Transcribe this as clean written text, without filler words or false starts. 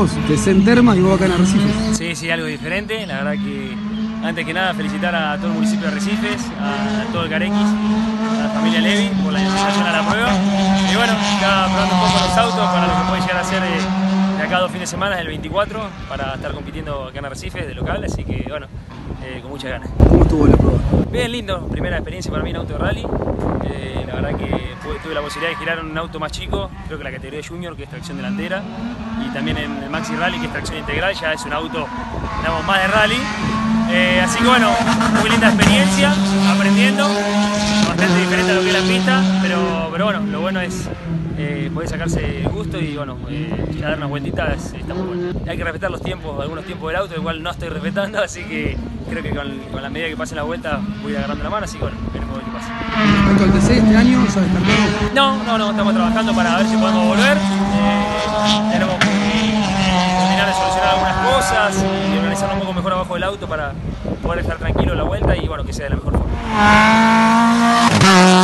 digamos, TC en Termas y vos acá en Arrecifes. Sí, sí, algo diferente. La verdad que, antes que nada, felicitar a todo el municipio de Arrecifes, a todo el Carequis, a la familia Levi por la invitación a la prueba. Y bueno, ya probando un poco los autos para lo que puede llegar a ser de acá a 2 fines de semana, el 24, para estar compitiendo acá en Arrecifes de local. Así que bueno, con muchas ganas. ¿Cómo estuvo la prueba? Bien lindo, primera experiencia para mí en auto de rally. La verdad que tuve la posibilidad de girar en un auto más chico, creo que la categoría Junior, que es tracción delantera, y también en el Maxi Rally, que es tracción integral, ya es un auto, digamos, más de rally. Así que bueno, muy linda experiencia, aprendiendo, bastante diferente a lo que es la pista, pero bueno, lo bueno es poder sacarse el gusto y bueno, ya dar unas vueltitas está muy bueno. Hay que respetar los tiempos, algunos tiempos del auto, igual no estoy respetando, así que creo que con la medida que pasen la vuelta voy a ir agarrando la mano, así que bueno, veremos a ver qué pasa. ¿Respecto al TC este año ya descartado? No, estamos trabajando para ver si podemos volver. Tenemos que terminar de solucionar algunas cosas y organizarnos un poco mejor abajo del auto para poder estar tranquilo en la vuelta y bueno, que sea de la mejor forma.